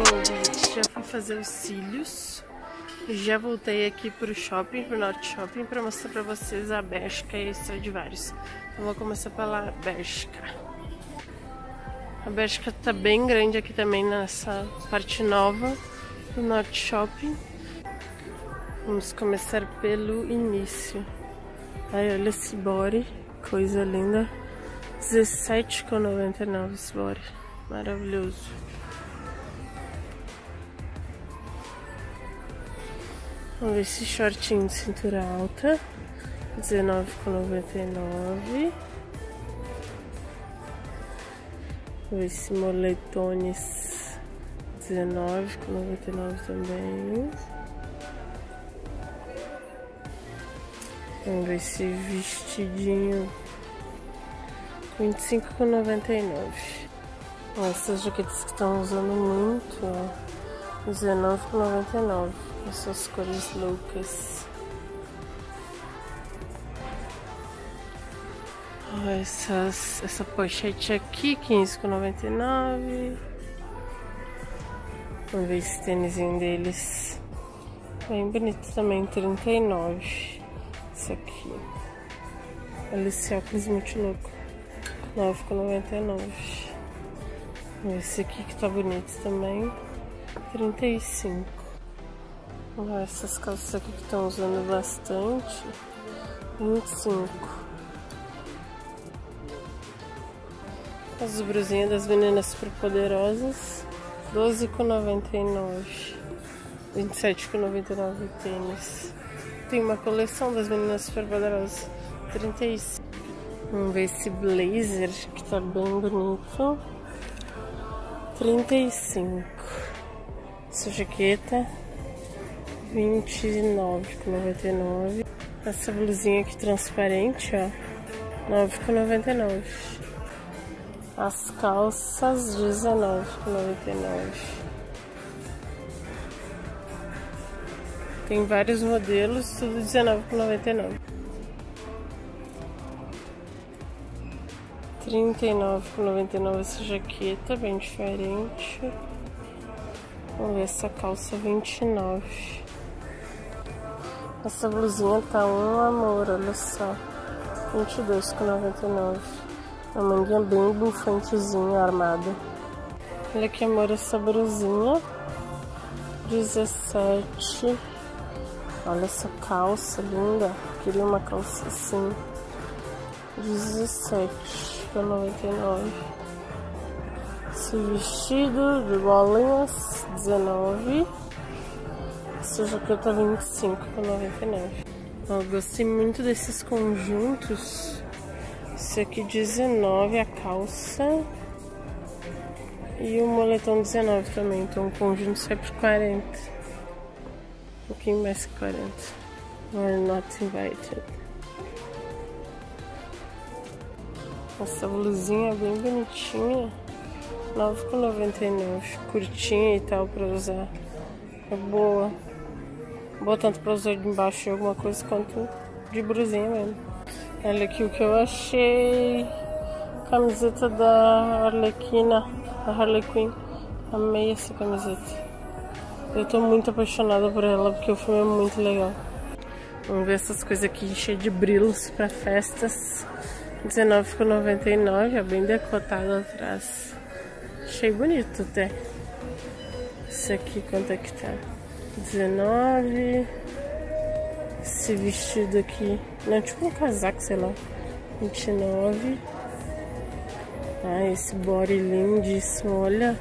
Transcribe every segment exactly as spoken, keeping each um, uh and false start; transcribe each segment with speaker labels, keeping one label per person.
Speaker 1: Já fui fazer os cílios. Já voltei aqui pro shopping, pro Norte Shopping, pra mostrar pra vocês a Bershka e a Stradivarius. Então vou começar pela Bershka. A Bershka tá bem grande aqui também nessa parte nova do Norte Shopping. Vamos começar pelo início. Ai, olha esse body, coisa linda. dezessete reais e noventa e nove esse body. Maravilhoso. Vamos ver esse shortinho de cintura alta. dezenove reais e noventa e nove. Vamos ver esse moletones. dezenove reais e noventa e nove também. Vamos ver esse vestidinho. vinte e cinco reais e noventa e nove. Essas jaquetas que estão usando muito, ó. dezenove reais e noventa e nove. Essas cores loucas. Ó, essas, essa pochete aqui, quinze reais e noventa e nove. Vamos ver esse tênisinho deles. Bem bonito também, trinta e nove. Esse aqui. Olha esse óculos muito louco. nove reais e noventa e nove. Esse aqui que tá bonito também. trinta e cinco. Olha essas calças aqui que estão usando bastante. vinte e cinco. As brusinhas das meninas super poderosas. doze reais e noventa e nove. vinte e sete reais e noventa e nove tênis. Tem uma coleção das meninas super poderosas. trinta e cinco. Vamos ver esse blazer que tá bem bonito. trinta e cinco. Essa jaqueta. vinte e nove reais e noventa e nove. Essa blusinha aqui transparente, ó. nove reais e noventa e nove. As calças, dezenove reais e noventa e nove. Tem vários modelos, tudo dezenove reais e noventa e nove. trinta e nove reais e noventa e nove essa jaqueta, bem diferente. Vamos ver essa calça, vinte e nove. Essa blusinha tá um amor, olha só. vinte e dois reais e noventa e nove. Uma manguinha bem bufantezinha, armada. Olha que amor essa blusinha. dezessete. Olha essa calça linda. Queria uma calça assim. dezessete reais e noventa e nove. Esse vestido de bolinhas, dezenove. Essa jaqueta, vinte e cinco reais e noventa e nove. Eu gostei muito desses conjuntos. Esse aqui, dezenove, a calça. E o moletom, dezenove também. Então o conjunto sai por quarenta. Um pouquinho mais que quarenta. We're not invited. Essa blusinha é bem bonitinha. nove reais e noventa e nove. Curtinha e tal pra usar. É boa. Boa tanto pra usar de embaixo de alguma coisa quanto de blusinha mesmo. Olha aqui o que eu achei. Camiseta da Arlequina. Da Harley Quinn. Amei essa camiseta. Eu tô muito apaixonada por ela porque o filme é muito legal. Vamos ver essas coisas aqui cheias de brilhos pra festas. dezenove reais e noventa e nove, é bem decotado atrás. Achei bonito até. Esse aqui quanto é que tá? dezenove. Esse vestido aqui, não, tipo um casaco, sei lá. vinte e nove. Ah, esse body lindíssimo, olha.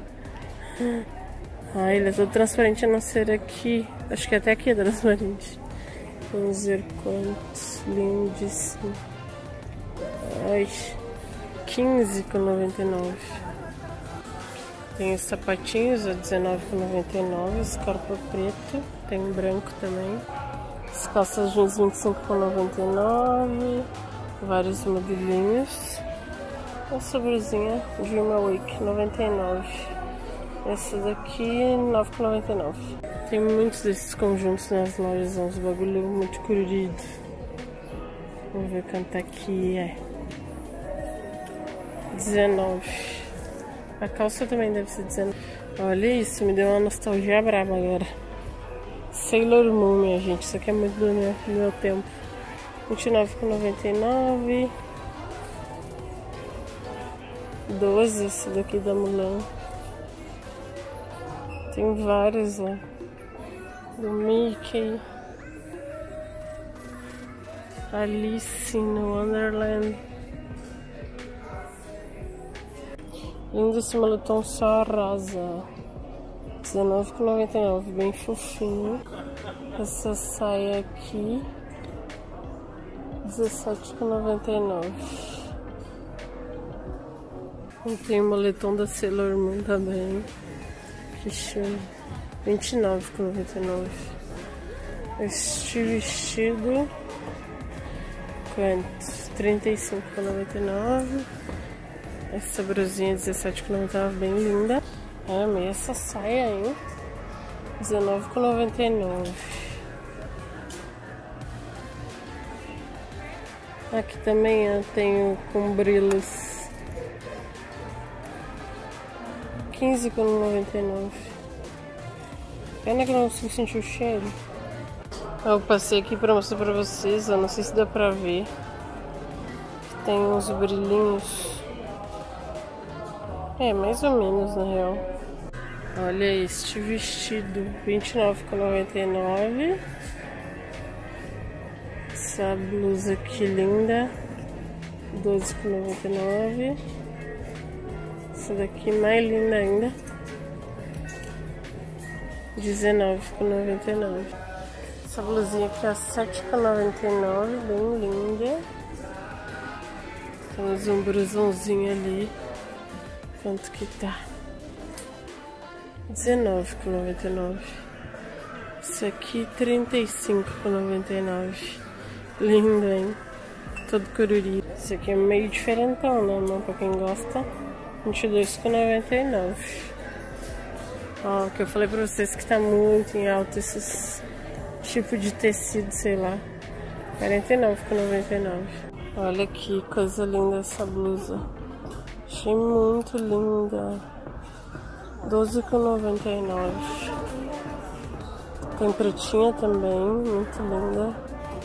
Speaker 1: Ah, ele é todo transparente, a não ser aqui. Acho que até aqui é transparente. Vamos ver quantos. Lindíssimo. Ai, quinze reais e noventa e nove. Tem os sapatinhos a dezenove reais e noventa e nove, escarpa preto, tem branco também. As calças jeans, vinte e cinco reais e noventa e nove. Vários modelinhos. Essa blusinha Dream Awake, noventa e nove. Essa daqui, nove reais e noventa e nove. Tem muitos desses conjuntos nas lojas, uns bagulho muito colorido. Vamos ver quanto aqui é. dezenove. A calça também deve ser dezenove. Olha isso, me deu uma nostalgia braba agora. Sailor Moon, minha gente. Isso aqui é muito do meu, do meu tempo. vinte e nove com noventa e nove. doze esse daqui da Mulan. Tem vários, ó. Do Mickey. Alice no Wonderland. Lindo esse moletom só rosa. dezenove com noventa e nove, bem fofinho. Essa saia aqui, dezessete com noventa e nove. E tem o moletom da Sailor Moon também. Que show. vinte e nove com noventa e nove. Este vestido, quanto? trinta e cinco com noventa e nove. Essa brusinha dezessete com noventa e nove, bem linda. É, amei essa saia, hein? dezenove com noventa e nove. Aqui também eu tenho com brilhos. quinze com noventa e nove. Pena que eu não consigo sentir o cheiro. Eu passei aqui pra mostrar pra vocês, eu não sei se dá pra ver. Tem uns brilhinhos. É, mais ou menos na real. Olha este vestido, vinte e nove com noventa e nove. Essa blusa aqui linda, doze com noventa e nove. Essa daqui mais linda ainda, dezenove com noventa e nove. Essa blusinha aqui é sete com noventa e nove, bem linda. Temos um brusãozinho ali. Quanto que tá? dezenove com noventa e nove. Esse aqui trinta e cinco com noventa e nove. Lindo, hein? Todo colorido. Esse aqui é meio diferentão, né, não? Pra quem gosta. vinte e dois com noventa e nove. Ó, que eu falei pra vocês que tá muito em alta esses tipo de tecido, sei lá. quarenta e nove com noventa e nove. Olha que coisa linda essa blusa. Achei muito linda. doze com noventa e nove. Tem pretinha também, muito linda.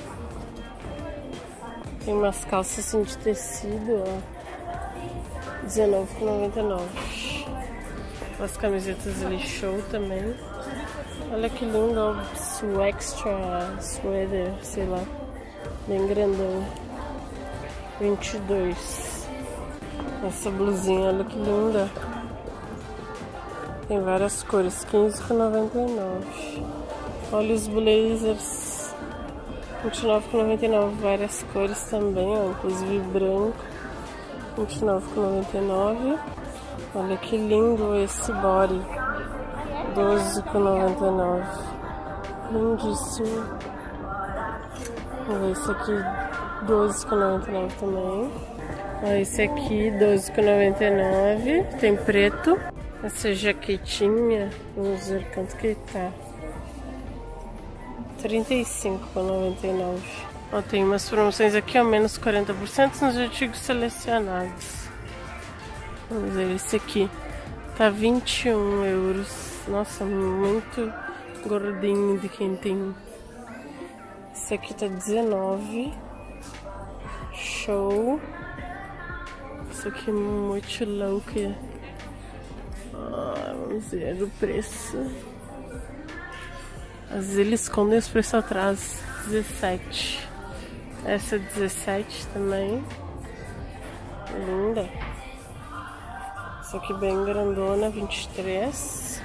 Speaker 1: Tem umas calças assim de tecido, ó. dezenove com noventa e nove. As camisetas ali show também. Olha que lindo, ó. Su extra sweater, sei lá. Bem grandão. vinte e dois. Essa blusinha, olha que linda. Tem várias cores, quinze com noventa e nove. Olha os blazers, vinte e nove com noventa e nove, várias cores também, ó, inclusive branco, vinte e nove com noventa e nove. Olha que lindo esse body, doze com noventa e nove. Lindíssimo. Vamos ver esse aqui, doze com noventa e nove também. Ó, esse aqui, doze com noventa e nove, tem preto. Essa jaquetinha, vamos ver quanto que tá. trinta e cinco com noventa e nove. Ó, tem umas promoções aqui, ó, menos quarenta por cento nos artigos selecionados. Vamos ver, esse aqui tá vinte e um euros. Nossa, muito gordinho de quem tem. Esse aqui tá dezenove. Show. Esse aqui é muito louco. Ah, vamos ver o preço. Às vezes eles escondem os preços atrás. dezessete. Essa é dezessete também. Linda. Essa aqui bem grandona, vinte e três.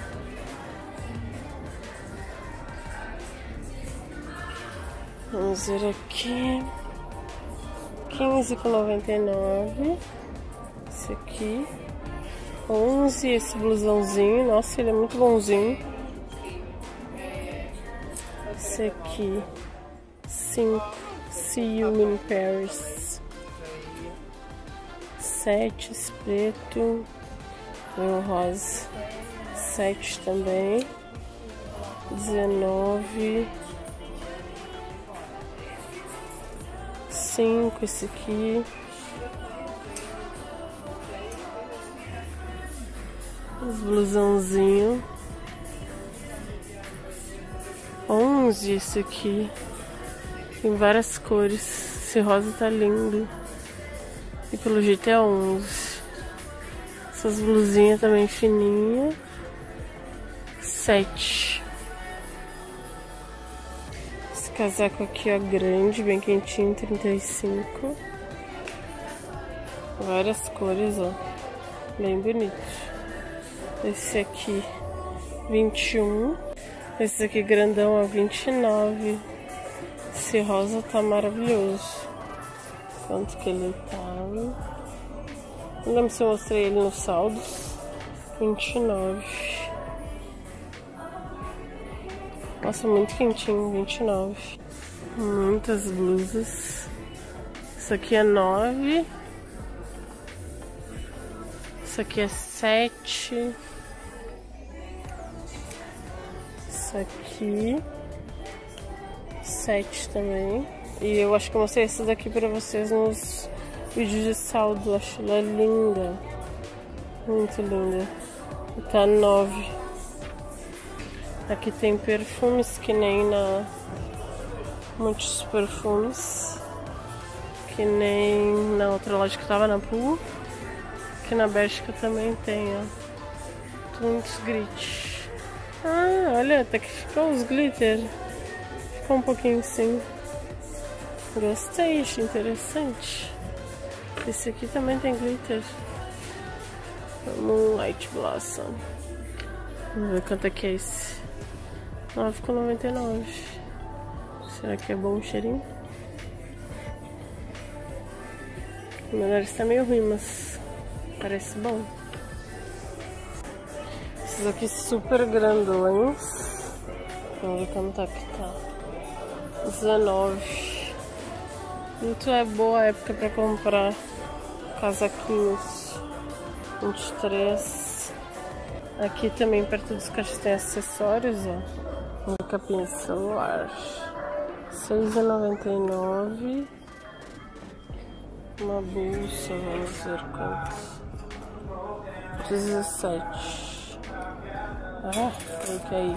Speaker 1: Vamos ver aqui. quinze com noventa e nove. Esse aqui. onze, esse blusãozinho. Nossa, ele é muito bonzinho. Esse aqui. cinco. See You in Paris. sete, esse preto. E o rosa. sete também. dezenove. cinco, esse aqui. Os blusãozinho. onze esse aqui. Tem várias cores. Esse rosa tá lindo. E pelo jeito é onze. Essas blusinhas também fininhas. sete. Esse casaco aqui, ó, grande, bem quentinho, trinta e cinco. Várias cores, ó. Bem bonito. Esse aqui, vinte e um. Esse aqui grandão, ó, vinte e nove. Esse rosa tá maravilhoso. Quanto que ele tá? Não lembro se eu mostrei ele nos saldos. vinte e nove. Nossa, muito quentinho, vinte e nove. Muitas blusas. Isso aqui é nove. Isso aqui é sete. Isso aqui sete também. E eu acho que eu mostrei essa daqui pra vocês nos vídeos de saldo. Eu acho ela linda. Muito linda. E tá nove. Aqui tem perfumes que nem na... Muitos perfumes. Que nem na outra loja que tava na Pool. Aqui na Bershka também tem, ó. Muitos grit. Ah, olha, até que ficou os glitter. Ficou um pouquinho assim. Gostei, achei interessante. Esse aqui também tem glitter. Moonlight Blossom. Vamos ver quanto é que é esse. nove reais e noventa e nove centavos. Será que é bom o cheirinho? O melhor está meio ruim, mas parece bom. Esses aqui super grandões. Vamos ver quanto é que tá. dezenove. Muito é boa época para comprar casaquinhos. vinte e três. Aqui também perto dos caixas tem acessórios, ó. Uma capinha de celular. seis reais e noventa e nove centavos. Uma bolsa, vamos ver quanto. dezessete. Ah, coloquei aí.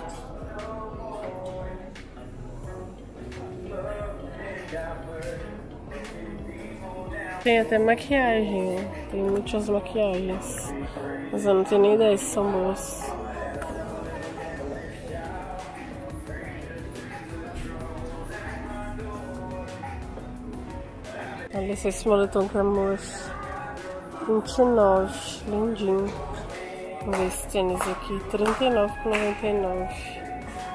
Speaker 1: Tem até maquiagem, ó. Tem muitas maquiagens. Mas eu não tenho nem ideia se são boas. Olha esse moletom cremoso. vinte e nove. Lindinho. Vamos ver esse tênis aqui. trinta e nove reais e noventa e nove centavos.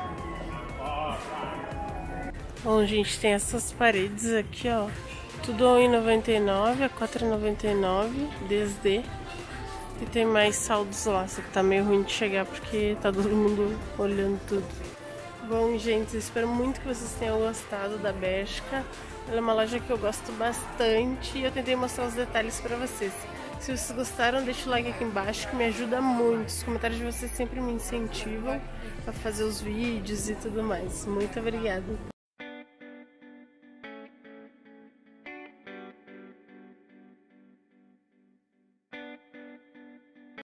Speaker 1: Bom, gente, tem essas paredes aqui, ó. Tudo um real e noventa e nove centavos a quatro reais e noventa e nove centavos desde. E tem mais saldos lá, só que tá meio ruim de chegar porque tá todo mundo olhando tudo. Bom, gente, eu espero muito que vocês tenham gostado da Bershka. Ela é uma loja que eu gosto bastante e eu tentei mostrar os detalhes pra vocês. Se vocês gostaram, deixa o like aqui embaixo que me ajuda muito. Os comentários de vocês sempre me incentivam a fazer os vídeos e tudo mais. Muito obrigada!